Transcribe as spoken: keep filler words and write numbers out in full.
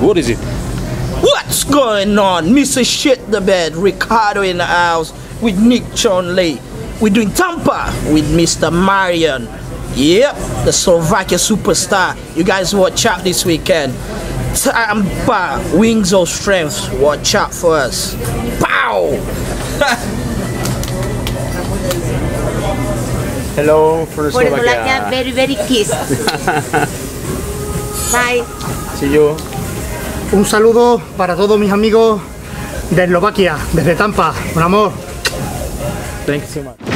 What is it? What's going on? Mister Shit the Bed, Ricardo in the house with Nick Chonley. We're doing Tampa with Mister Marion. Yep, the Slovakia superstar. You guys watch out this weekend. Tampa, Wings of Strength. Watch out for us. Pow! Hello for For Slovakia. Slovakia, very, very kiss. Bye. See you. Un saludo para todos mis amigos de Eslovaquia, desde Tampa, con amor. Thank you so much.